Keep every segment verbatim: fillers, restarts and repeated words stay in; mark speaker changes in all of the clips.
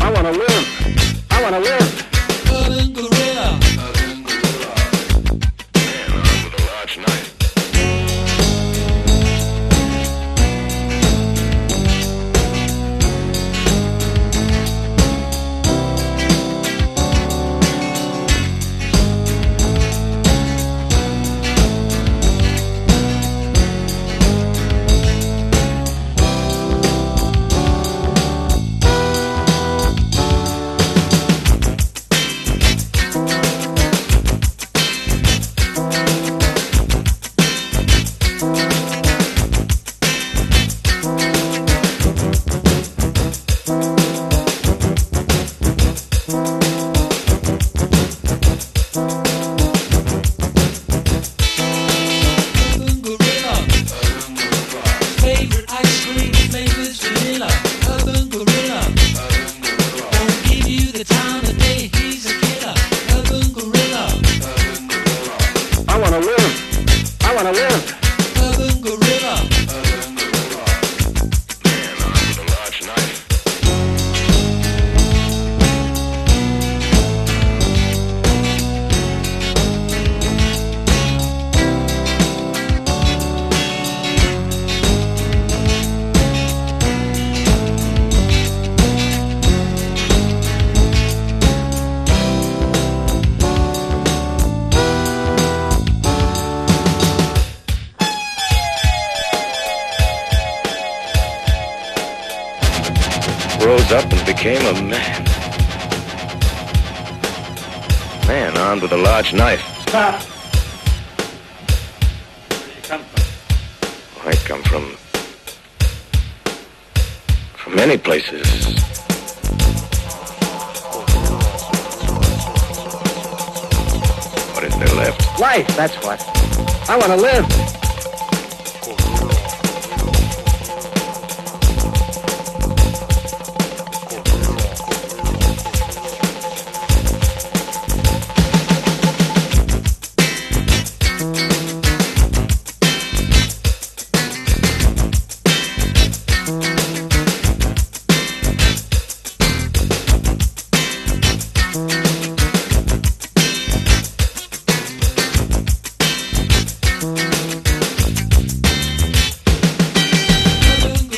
Speaker 1: I wanna live. I wanna live.
Speaker 2: Urban gorilla.
Speaker 3: Urban gorilla. Man armed with a large knife.
Speaker 1: I wanna live.
Speaker 2: Urban gorilla.
Speaker 3: Urban gorilla. Man armed with a large knife. Rose up and became a man. Man armed with a large knife.
Speaker 1: Stop. Where do you come from?
Speaker 3: I come from... from many places. What is there left?
Speaker 1: Life, that's what. I wanna live.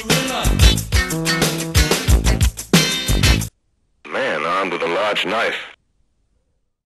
Speaker 3: Man armed with a large knife.